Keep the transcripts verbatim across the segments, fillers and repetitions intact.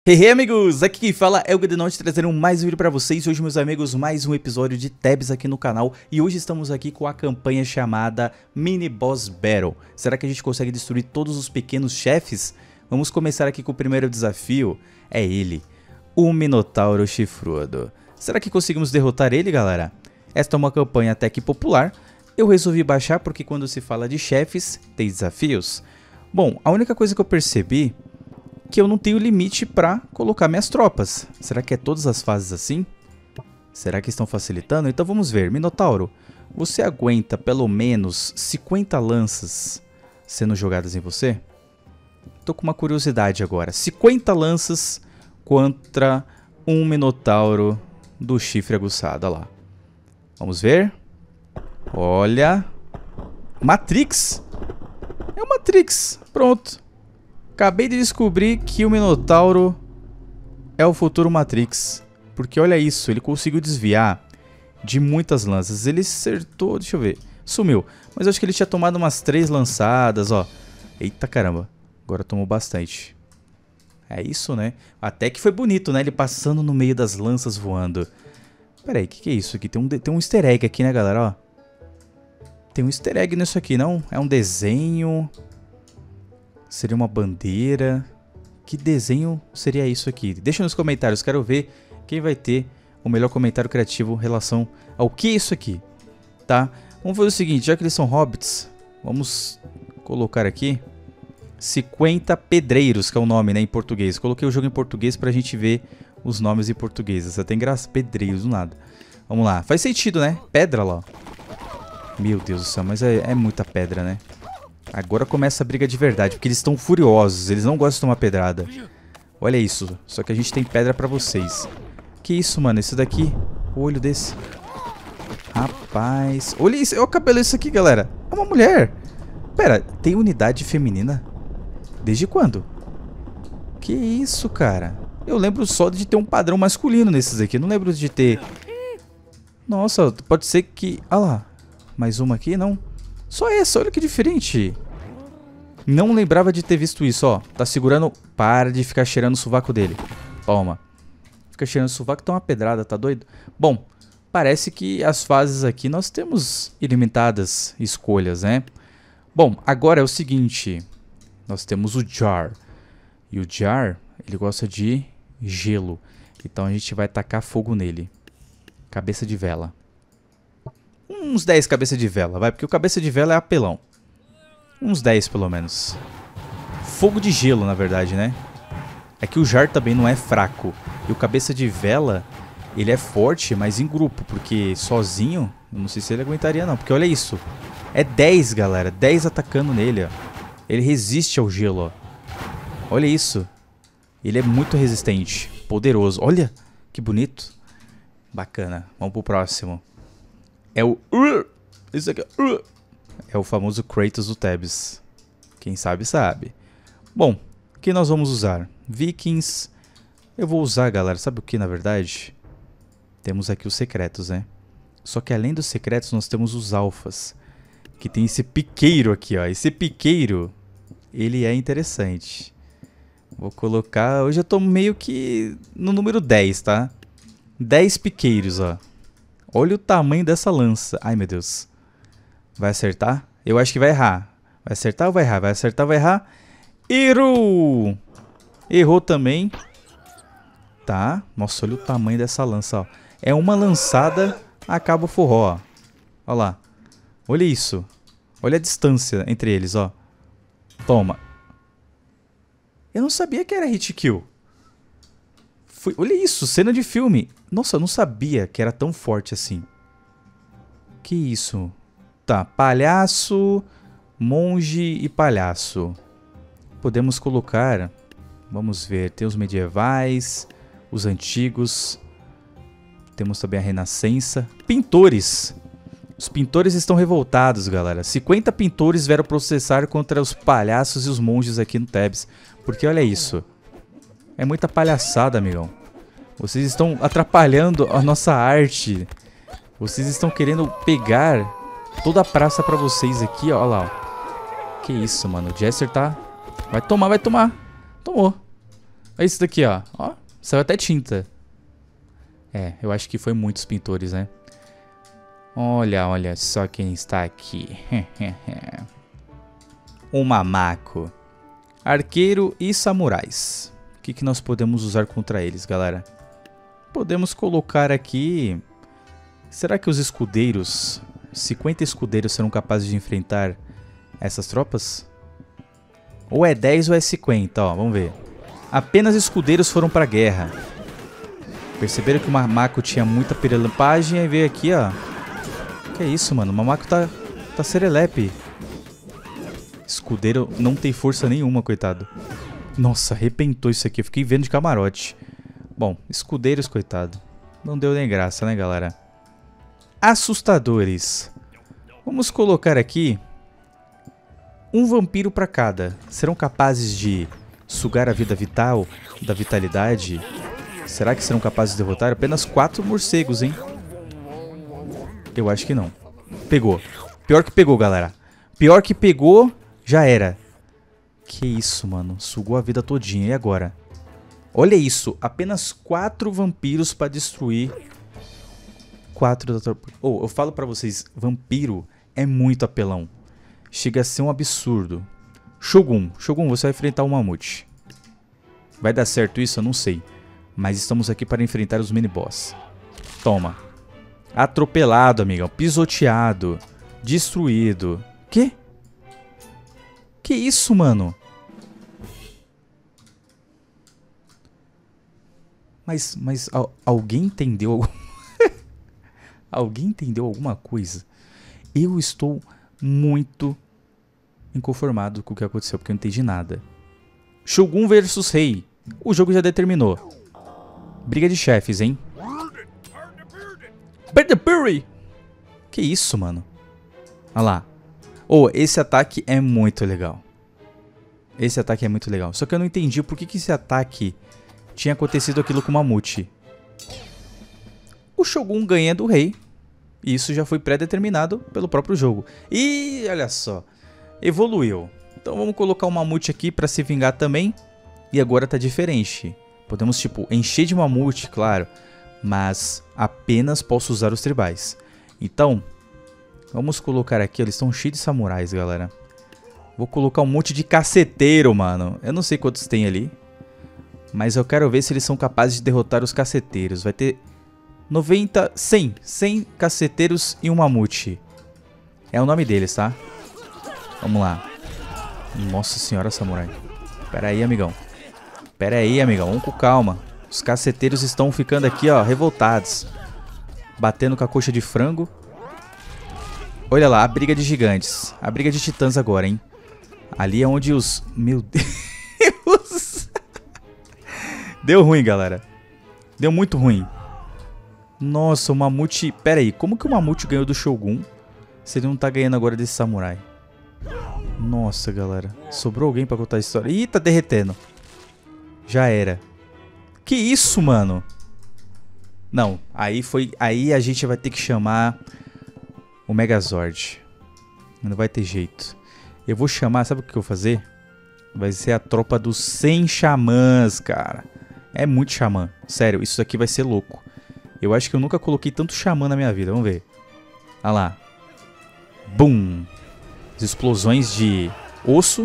Hey, hey amigos, aqui quem fala é o Godenote trazendo mais um vídeo pra vocês. Hoje, meus amigos, mais um episódio de Tabs aqui no canal. E hoje estamos aqui com a campanha chamada Mini Boss Battle. Será que a gente consegue destruir todos os pequenos chefes? Vamos começar aqui com o primeiro desafio. É ele, o Minotauro Chifrudo. Será que conseguimos derrotar ele, galera? Esta é uma campanha até que popular. Eu resolvi baixar porque quando se fala de chefes, tem desafios. Bom, a única coisa que eu percebi que eu não tenho limite para colocar minhas tropas. Será que é todas as fases assim? Será que estão facilitando? Então vamos ver. Minotauro, você aguenta pelo menos cinquenta lanças sendo jogadas em você? Tô com uma curiosidade agora. cinquenta lanças contra um Minotauro do chifre aguçado. Olha lá. Vamos ver. Olha. Matrix. É o Matrix. Pronto. Acabei de descobrir que o Minotauro é o futuro Matrix. Porque olha isso, ele conseguiu desviar de muitas lanças. Ele acertou, deixa eu ver, sumiu. Mas eu acho que ele tinha tomado umas três lançadas, ó. Eita caramba, agora tomou bastante. É isso, né? Até que foi bonito, né? Ele passando no meio das lanças voando. Pera aí, o que, que é isso aqui? Tem um, tem um easter egg aqui, né, galera? Ó. Tem um easter egg nisso aqui, não? É um desenho... Seria uma bandeira. Que desenho seria isso aqui? Deixa nos comentários, quero ver quem vai ter o melhor comentário criativo em relação ao que é isso aqui, tá? Vamos fazer o seguinte, já que eles são hobbits, vamos colocar aqui cinquenta pedreiros, que é o nome, né, em português. Coloquei o jogo em português pra gente ver os nomes em português. Você tem graça, pedreiros, do nada. Vamos lá, faz sentido, né? Pedra lá. Meu Deus do céu, mas é, é muita pedra, né? Agora começa a briga de verdade, porque eles estão furiosos, eles não gostam de tomar pedrada. Olha isso, só que a gente tem pedra pra vocês. Que isso, mano, esse daqui, o olho desse. Rapaz, olha isso, olha o cabelo disso aqui, galera. É uma mulher. Pera, tem unidade feminina? Desde quando? Que isso, cara. Eu lembro só de ter um padrão masculino nesses aqui, não lembro de ter... Nossa, pode ser que... Ah lá, mais uma aqui, não? Só essa, olha que diferente. Não lembrava de ter visto isso, ó. Tá segurando... Para de ficar cheirando o sovaco dele. Toma. Fica cheirando o sovaco, tá uma pedrada, tá doido? Bom, parece que as fases aqui nós temos ilimitadas escolhas, né? Bom, agora é o seguinte. Nós temos o Jar. E o Jar, ele gosta de gelo. Então a gente vai tacar fogo nele. Cabeça de vela. Uns dez cabeça de vela, vai, porque o cabeça de vela é apelão. Uns dez pelo menos. Fogo de gelo, na verdade, né? É que o Jar também não é fraco. E o cabeça de vela, ele é forte, mas em grupo, porque sozinho, eu não sei se ele aguentaria não. Porque olha isso, é dez, galera, dez atacando nele, ó. Ele resiste ao gelo, ó. Olha isso. Ele é muito resistente, poderoso. Olha, que bonito. Bacana, vamos pro próximo. É o... Isso aqui é o famoso Kratos do Tabs. Quem sabe, sabe. Bom, o que nós vamos usar? Vikings. Eu vou usar, galera, sabe o que, na verdade? Temos aqui os secretos, né? Só que além dos secretos, nós temos os alfas. Que tem esse piqueiro aqui, ó. Esse piqueiro, ele é interessante. Vou colocar... Hoje eu tô meio que no número dez, tá? dez piqueiros, ó. Olha o tamanho dessa lança. Ai, meu Deus. Vai acertar? Eu acho que vai errar. Vai acertar ou vai errar? Vai acertar ou vai errar? Errou! Errou também. Tá. Nossa, olha o tamanho dessa lança, ó. É uma lançada, acaba o forró, ó. Olha lá. Olha isso. Olha a distância entre eles, ó. Toma. Eu não sabia que era hit kill. Foi, olha isso, cena de filme. Nossa, eu não sabia que era tão forte assim. Que isso? Tá, palhaço, monge e palhaço. Podemos colocar... Vamos ver, tem os medievais, os antigos. Temos também a renascença. Pintores. Os pintores estão revoltados, galera. cinquenta pintores vieram processar contra os palhaços e os monges aqui no Tabs. Porque olha isso. É muita palhaçada, amigão. Vocês estão atrapalhando a nossa arte. Vocês estão querendo pegar toda a praça pra vocês aqui, ó. Olha lá, ó. Que isso, mano. O Jester tá... Vai tomar, vai tomar. Tomou. Olha isso daqui, ó. Ó, saiu até tinta. É, eu acho que foi muitos pintores, né? Olha, olha só quem está aqui. Um mamaco. Arqueiro e samurais. O que, que nós podemos usar contra eles, galera? Podemos colocar aqui... Será que os escudeiros... cinquenta escudeiros serão capazes de enfrentar essas tropas? Ou é dez ou é cinquenta, ó, vamos ver. Apenas escudeiros foram pra guerra. Perceberam que o Mamaco tinha muita perelampagem, aí veio aqui, ó. Que é isso, mano? O Mamaco tá, tá serelepe. Escudeiro não tem força nenhuma, coitado. Nossa, arrebentou isso aqui. Eu fiquei vendo de camarote. Bom, escudeiros, coitado. Não deu nem graça, né, galera? Assustadores. Vamos colocar aqui um vampiro pra cada. Serão capazes de sugar a vida vital, da vitalidade? Será que serão capazes de derrotar? Apenas quatro morcegos, hein? Eu acho que não. Pegou. Pior que pegou, galera. Pior que pegou, já era. Que isso, mano. Sugou a vida todinha. E agora? Olha isso. Apenas quatro vampiros pra destruir... Quatro da tropa. Oh, eu falo pra vocês, vampiro é muito apelão. Chega a ser um absurdo. Shogun, Shogun, você vai enfrentar o mamute. Vai dar certo isso? Eu não sei. Mas estamos aqui para enfrentar os mini-boss. Toma. Atropelado, amigão. Pisoteado. Destruído. Que? Que isso, mano? Mas, mas al- alguém entendeu? Alguém entendeu alguma coisa? Eu estou muito inconformado com o que aconteceu, porque eu não entendi nada. Shogun versus Rei. O jogo já determinou. Briga de chefes, hein? Que isso, mano? Olha lá. Oh, esse ataque é muito legal. Esse ataque é muito legal. Só que eu não entendi por que, que esse ataque tinha acontecido aquilo com o Mamute. O Shogun ganha do rei. E isso já foi pré-determinado pelo próprio jogo. E olha só. Evoluiu. Então vamos colocar o Mamute aqui pra se vingar também. E agora tá diferente. Podemos, tipo, encher de Mamute, claro. Mas apenas posso usar os tribais. Então, vamos colocar aqui. Eles estão cheios de samurais, galera. Vou colocar um monte de caceteiro, mano. Eu não sei quantos tem ali. Mas eu quero ver se eles são capazes de derrotar os caceteiros. Vai ter noventa, cem. cem caceteiros e um mamute. É o nome deles, tá? Vamos lá. Nossa senhora, samurai. Pera aí, amigão. Pera aí, amigão. Vamos com calma. Os caceteiros estão ficando aqui, ó, revoltados. Batendo com a coxa de frango. Olha lá, a briga de gigantes. A briga de titãs agora, hein? Ali é onde os... Meu Deus. Deu ruim, galera. Deu muito ruim. Nossa, o mamute... Pera aí, como que o mamute ganhou do Shogun se ele não tá ganhando agora desse samurai? Nossa, galera. Sobrou alguém pra contar a história. Ih, tá derretendo. Já era. Que isso, mano? Não, aí foi... Aí a gente vai ter que chamar o Megazord. Não vai ter jeito. Eu vou chamar... Sabe o que eu vou fazer? Vai ser a tropa dos cem xamãs, cara. É muito xamã. Sério, isso aqui vai ser louco. Eu acho que eu nunca coloquei tanto xamã na minha vida. Vamos ver. Olha lá. Bum. As explosões de osso.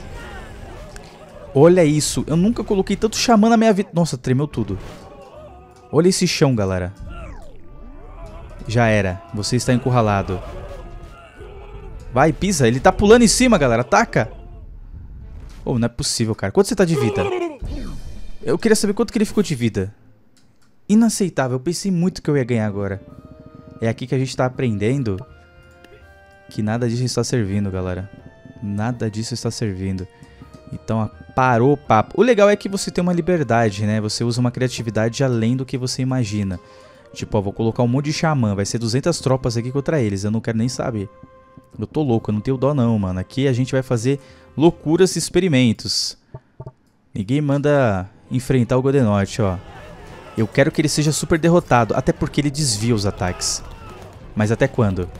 Olha isso. Eu nunca coloquei tanto xamã na minha vida. Nossa, tremeu tudo. Olha esse chão, galera. Já era. Você está encurralado. Vai, pisa. Ele tá pulando em cima, galera. Ataca. Oh, não é possível, cara. Quanto você tá de vida? Eu queria saber quanto que ele ficou de vida. Inaceitável. Eu pensei muito que eu ia ganhar agora. É aqui que a gente tá aprendendo que nada disso está servindo, galera. Nada disso está servindo. Então, parou o papo. O legal é que você tem uma liberdade, né? Você usa uma criatividade além do que você imagina. Tipo, ó, vou colocar um monte de xamã. Vai ser duzentas tropas aqui contra eles. Eu não quero nem saber. Eu tô louco, eu não tenho dó não, mano. Aqui a gente vai fazer loucuras e experimentos. Ninguém manda enfrentar o Godenote, ó. Eu quero que ele seja super derrotado. Até porque ele desvia os ataques. Mas até quando?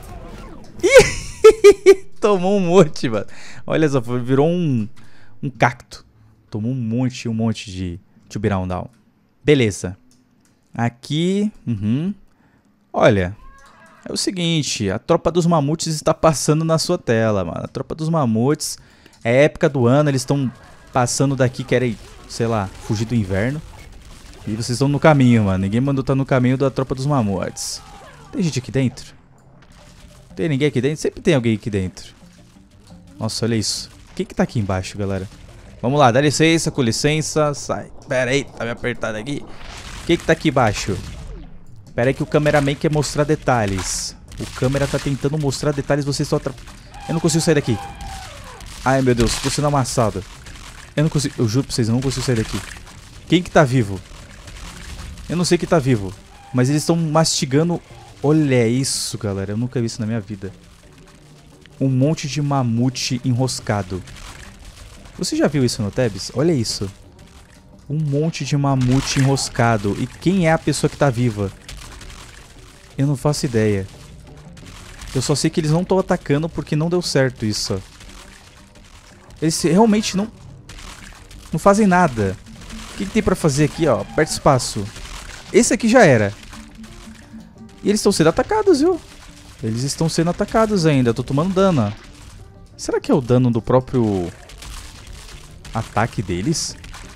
Tomou um monte, mano. Olha só, virou um, um cacto. Tomou um monte, um monte de To be down, down. Beleza. Aqui... Uhum. Olha... É o seguinte, a Tropa dos Mamutes está passando na sua tela, mano. A Tropa dos Mamutes é época do ano, eles estão passando daqui, querem, sei lá, fugir do inverno. E vocês estão no caminho, mano. Ninguém mandou estar no caminho da Tropa dos Mamutes. Tem gente aqui dentro? Tem ninguém aqui dentro? Sempre tem alguém aqui dentro. Nossa, olha isso. Quem que tá aqui embaixo, galera? Vamos lá, dá licença, com licença. Sai. Pera aí, tá me apertado aqui. Quem que tá aqui embaixo? Pera aí que o cameraman quer mostrar detalhes. O câmera tá tentando mostrar detalhes, vocês estão atra... Eu não consigo sair daqui. Ai, meu Deus, tô sendo amassado. Eu não consigo, eu juro pra vocês, eu não consigo sair daqui. Quem que tá vivo? Eu não sei quem tá vivo. Mas eles estão mastigando... Olha isso, galera, eu nunca vi isso na minha vida. Um monte de mamute enroscado. Você já viu isso no Tabs? Olha isso. Um monte de mamute enroscado. E quem é a pessoa que tá viva? Eu não faço ideia. Eu só sei que eles não estão atacando porque não deu certo isso. Eles realmente não... Não fazem nada. O que, que tem pra fazer aqui, ó? Aperta espaço. Esse aqui já era. E eles estão sendo atacados, viu? Eles estão sendo atacados ainda. Eu tô tomando dano, ó. Será que é o dano do próprio... ataque deles?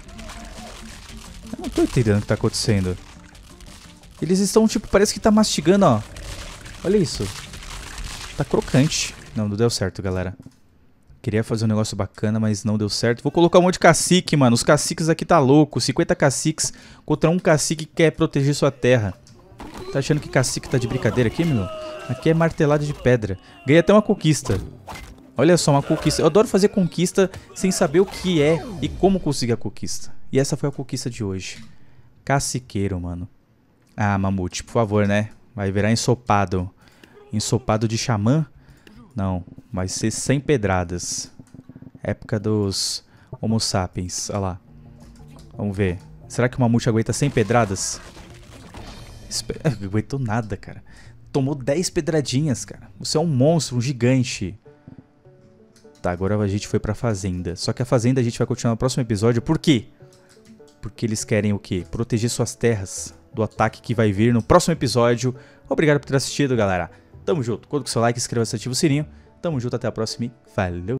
Eu não tô entendendo o que tá acontecendo. Eles estão, tipo, parece que tá mastigando, ó. Olha isso. Tá crocante. Não, não deu certo, galera. Queria fazer um negócio bacana, mas não deu certo. Vou colocar um monte de cacique, mano. Os caciques aqui tá louco. cinquenta caciques contra um cacique que quer proteger sua terra. Tá achando que cacique tá de brincadeira aqui, meu? Aqui é martelada de pedra. Ganhei até uma conquista. Olha só, uma conquista. Eu adoro fazer conquista sem saber o que é e como conseguir a conquista. E essa foi a conquista de hoje. Caciqueiro, mano. Ah, mamute, por favor, né? Vai virar ensopado. Ensopado de xamã? Não, vai ser sem pedradas. Época dos Homo sapiens. Olha lá. Vamos ver. Será que o mamute aguenta cem pedradas? Não aguentou nada, cara. Tomou dez pedradinhas, cara. Você é um monstro, um gigante. Tá, agora a gente foi pra fazenda. Só que a fazenda a gente vai continuar no próximo episódio. Por quê? Porque eles querem o quê? Proteger suas terras do ataque que vai vir no próximo episódio. Obrigado por ter assistido, galera. Tamo junto. Conta com o seu like, inscreva-se e ativa o sininho. Tamo junto, até a próxima e falou!